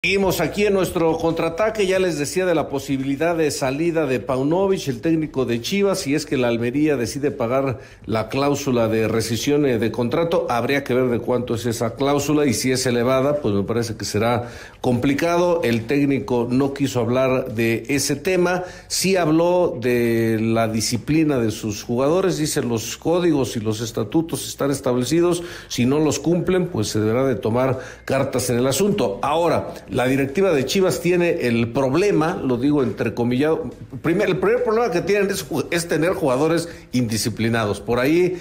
Seguimos aquí en nuestro contraataque. Ya les decía de la posibilidad de salida de Paunovic, el técnico de Chivas. Si es que la Almería decide pagar la cláusula de rescisión de contrato, habría que ver de cuánto es esa cláusula, y si es elevada, pues me parece que será complicado. El técnico no quiso hablar de ese tema. Sí habló de la disciplina de sus jugadores. Dice: los códigos y los estatutos están establecidos. Si no los cumplen, pues se deberá de tomar cartas en el asunto. Ahora, la directiva de Chivas tiene el problema, lo digo entrecomillado, el primer problema que tienen es tener jugadores indisciplinados. Por ahí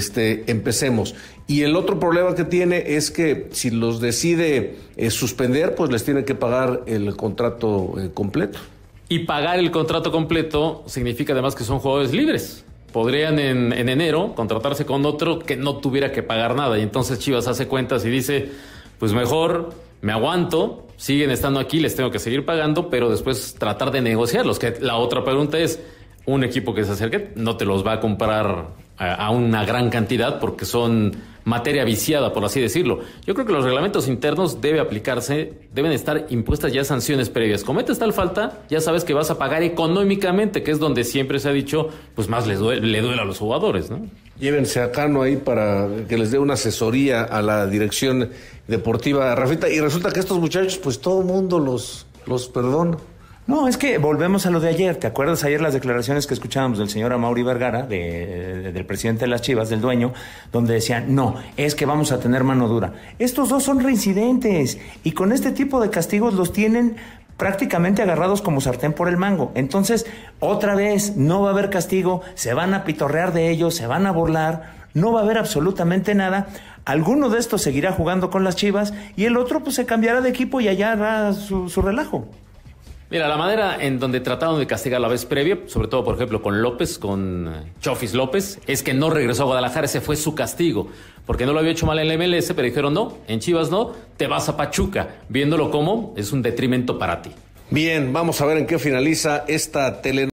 empecemos. Y el otro problema que tiene es que si los decide suspender, pues les tiene que pagar el contrato completo. Y pagar el contrato completo significa además que son jugadores libres. Podrían en enero contratarse con otro que no tuviera que pagar nada. Y entonces Chivas hace cuentas y dice: pues mejor me aguanto, siguen estando aquí, les tengo que seguir pagando, pero después tratar de negociarlos. Que la otra pregunta es: un equipo que se acerque no te los va a comprar a una gran cantidad porque son materia viciada, por así decirlo. Yo creo que los reglamentos internos deben estar impuestas ya sanciones previas. Cometes tal falta, ya sabes que vas a pagar económicamente, que es donde siempre se ha dicho, pues más le duele a los jugadores, ¿no? Llévense a Cano ahí para que les dé una asesoría a la dirección deportiva, Rafita, y resulta que estos muchachos, pues todo el mundo los perdona. No, es que volvemos a lo de ayer. ¿Te acuerdas ayer las declaraciones que escuchábamos del señor Amaury Vergara, del presidente de las Chivas, del dueño, donde decían: no, es que vamos a tener mano dura? Estos dos son reincidentes y con este tipo de castigos los tienen prácticamente agarrados como sartén por el mango. Entonces, otra vez, no va a haber castigo, se van a pitorrear de ellos, se van a burlar, no va a haber absolutamente nada. Alguno de estos seguirá jugando con las Chivas y el otro pues se cambiará de equipo y allá hará su relajo. Mira, la manera en donde trataron de castigar la vez previa, sobre todo, por ejemplo, con López, con Chofis López, es que no regresó a Guadalajara. Ese fue su castigo, porque no lo había hecho mal en la MLS, pero dijeron: no, en Chivas no, te vas a Pachuca, viéndolo como es un detrimento para ti. Bien, vamos a ver en qué finaliza esta telenovela.